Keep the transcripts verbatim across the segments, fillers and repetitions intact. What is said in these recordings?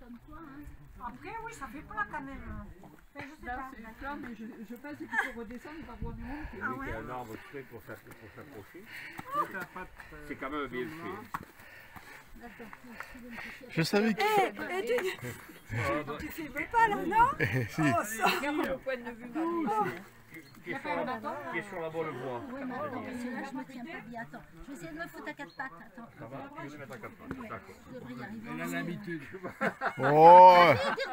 comme toi. Hein. Après, oui, ça fait plat quand même. Enfin, je sais Là, pas. c'est plat, mais je, je pense qu'il faut redescendre par voir du monde. Ah ouais. Il y a un arbre fait pour s'approcher. C'est quand même bien fait. Je savais que... Eh, eh, tu, tu filmes pas là, non? Si. Oh, ça. Regarde le point de vue, Marie. Qui est sur la, qui est sur la bonne voie. Oui, mais attends, parce que là, je me tiens pas bien. Attends, je vais essayer de me foutre à quatre pattes. Attends. Ça va, tu veux les mettre à quatre pattes. D'accord. Je devrais y arriver. Elle a l'habitude. Oh.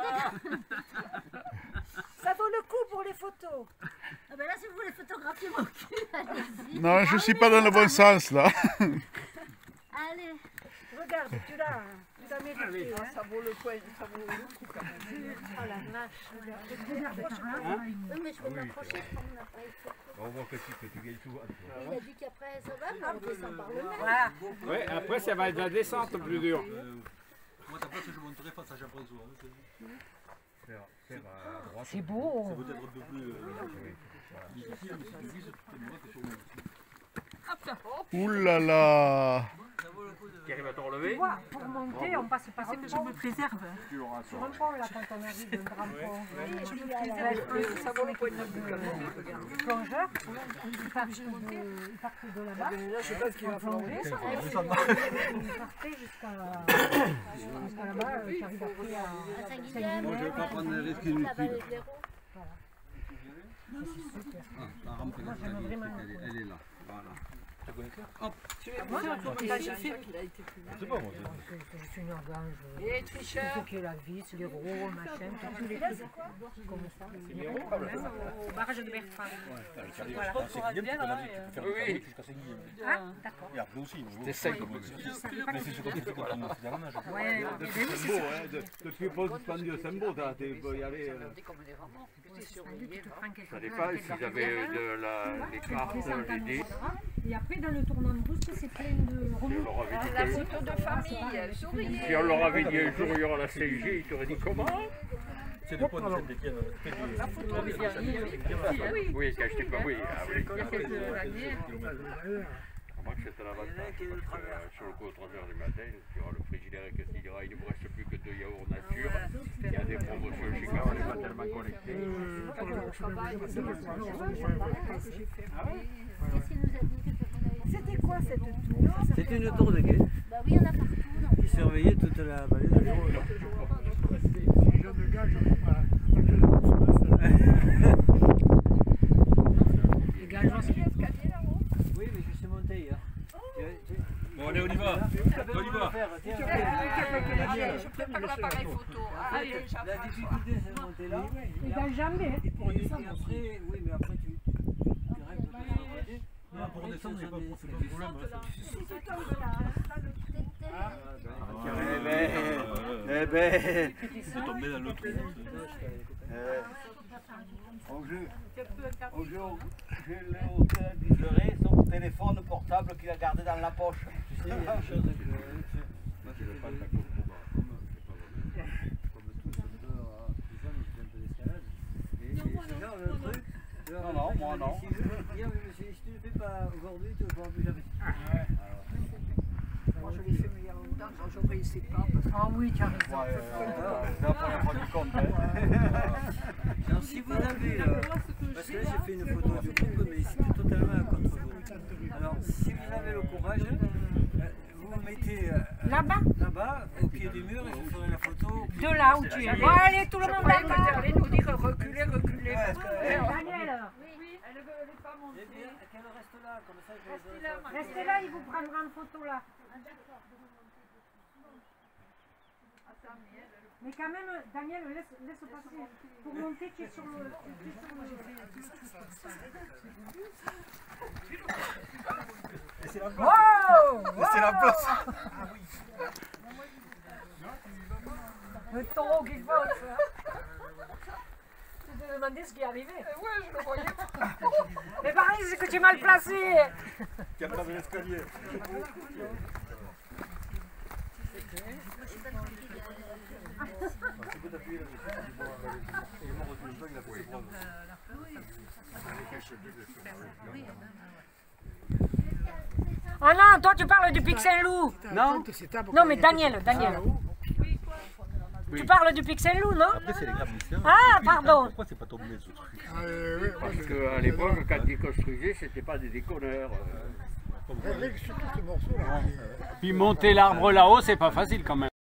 Ça vaut le coup pour les photos. Ah ben là, si vous voulez photographier mon cul, allez-y. Non, je suis pas dans le bon sens là. Allez. Regarde, tu l'as. Tu l'as mérité. Hein. Ça vaut le point, ça vaut le coup quand même. Oh la vache. Regarde, regarde. Oui, mais je vais m'approcher prendre l'appareil photo. On voit que tu, que tu gagnes souvent. Il a dit qu'après, ça va, mais on descend par le même. Voilà. Oui, après ça va être la descente plus dure. Moi, ta place, je monterai face à Jean-François. C'est beau. C'est peut-être un peu plus difficile, mais c'est plus c'est moi que sur moi. Ouh là là. Qui arrive à te relever. Tu vois, pour monter, on passe par un pont. Je me préserve. Sur un pont, là, quand on arrive d'un grand pont. Je me préserve, ça vaut le point de vue quand même. Regarde. Les plongeurs, ils partent de, ils partent de là-bas. Là, je sais pas ce qu'il va plonger. Ils partaient jusqu'à jusqu'à là-bas, tu arrives après à Saint-Guilhem. Moi, je ne vais pas prendre le risque inutile. C'est super. Ah, la rampe d'escalier, elle, elle est là. Voilà. Tu connais ça? Hop. Tu es moi, j'ai fait qu'il a été plus mal. C'est pas moi. C'est juste une organe. Et tricheur. Tout ce qui est la vis, les roues, machin, tous les trucs comme ça. Les roues, quand même, au barrage de Bertrand. Voilà. Je crois bien là. Oui, Ah, d'accord. Et après aussi, c'est sec comme mais c'est ce qu'on fait quand on fait la nage. Ouais, C'est beau, hein. Depuis pas suspendu, c'est beau, tu peux y aller. Ça dépend s'ils avaient de la, les cartes, les dés. Et après, dans le tournant de brousse, c'est plein de Si remous. on leur avait dit La que- photo de famille, souriez. si on leur avait dit un jour il y aura la cinq G, ils t'auraient dit comment? C'est des points de Saint-Étienne. La photo de famille, oui. Oui, quand je t'ai pas oui. Ah, oui. Il y a quelques années. Moi, c'était l'avantage. Parce que euh, sur le coup, aux trois heures du matin, tu auras le frigidaire qui se dira il ne me reste plus que deux yaourts nature. Il y a des promotions chez Gare, on n'est pas tellement connectés. Quand on travaille, c'est le Qu'est-ce qu'il nous a dit? C'était quoi cette tour? C'était une tour de guet Bah oui, il y en a partout. Donc. qui surveillait toute la vallée de l'Hérault. Les gageons, c'est Oui, mais je suis monté hier. Bon, allez, on y va. On y va. Allez, je prépare l'appareil photo. Allez, La Jean-François. difficulté, c'est de monter là. les gageons, mais Et pour descendre, après, oui, mais après, tu, tu règles de l'autre côté. Mais Ah, pour après, descendre, tu c'est pas descends c'est pas de problème. Eh ben, eh ben. Il faut tomber dans le trou. Au jeu, au jeu, j'ai l'hôtel d'Isleret, son téléphone portable qu'il a gardé dans la poche. Tu sais, il y a des choses que. Moi, je fais pas le comme tout sauteur artisan, je fais un peu d'escalade. Et c'est genre le truc. Non, non, moi non. Si tu ne le fais pas aujourd'hui, tu ne le feras plus jamais. Moi, je l'ai fait, mais il y a longtemps, quand je n'obéissais pas. Parce que... ah oui, tu as raison. C'est la première fois du compte. Alors, si vous avez, euh, parce que là j'ai fait une photo du couple, mais c'était totalement à contre-jour. Alors, si vous avez le courage, euh, vous vous mettez euh, Là-bas? là-bas, au pied du mur, et vous ferez la photo. De là où tu es. Bon, allez, tout le monde croyais que tu d'accord. allais nous dire reculer, reculer. Ouais, parce que, ouais. euh, Daniel, Oui, elle ne veut pas monter. Eh bien, qu'elle reste là, comme ça je Restez les là, aurai. restez là, il vous prendra une photo là. Mais quand même, Daniel, laisse, laisse passer. Pour monter, tu es sur le... Tu es sur le... C'est la place. Wow! C'est la place. Le taureau qui passe. Tu te demandais ce qui est arrivé. Ouais, je le voyais. Mais pareil, c'est que tu es mal placé. Qui a pas de l'escalier. Tu peux t'appuyer là-dessus. Il est mort au téléphone, il a fait prendre. Ah non, toi tu parles du Pic Saint-Loup. Non, Non, mais Daniel, Daniel. Oui. Tu parles du Pixel Lou, non? Après, c'est les graphistes. Ah, pardon. Pourquoi c'est pas tombé ce truc? Ah, euh, oui, Parce qu'à l'époque, quand ils construisaient, c'était pas des déconneurs. Règle surtout ce morceau-là. Puis monter l'arbre là-haut, c'est pas facile quand même.